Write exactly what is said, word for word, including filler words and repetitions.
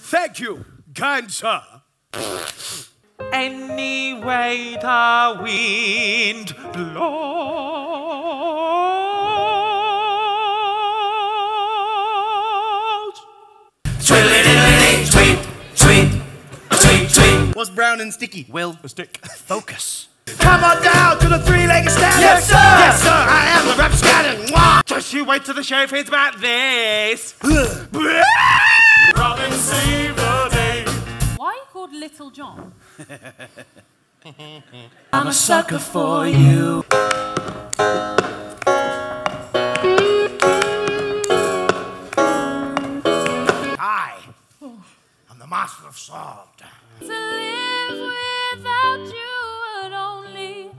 Thank you, kind sir. Any way the wind blows. Twiddly-diddly-dee, tweet, tweet, tweet, tweet. What's brown and sticky? Will, a stick. Focus. Come on down to the three-legged stallion. Yes, sir. Yes, sir. I am the rapscallion. Mwah. Just you wait till the sheriff hears about this. Robin saved the day. Why are you called Little John? I'm a sucker for you. Hi. I'm the master of salt. To live without you would only